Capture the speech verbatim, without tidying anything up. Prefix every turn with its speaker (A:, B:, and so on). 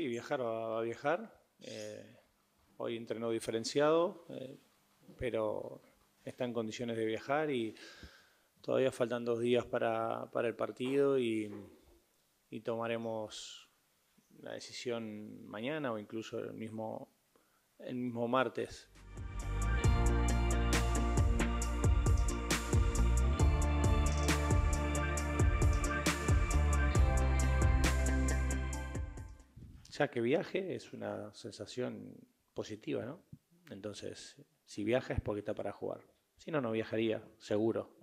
A: Sí, viajar va a viajar. Eh, hoy entrenó diferenciado, eh, pero está en condiciones de viajar y todavía faltan dos días para, para el partido y, y tomaremos la decisión mañana o incluso el mismo, el mismo martes. Ya que viaje es una sensación positiva, ¿no? Entonces, si viaja es porque está para jugar. Si no, no viajaría, seguro.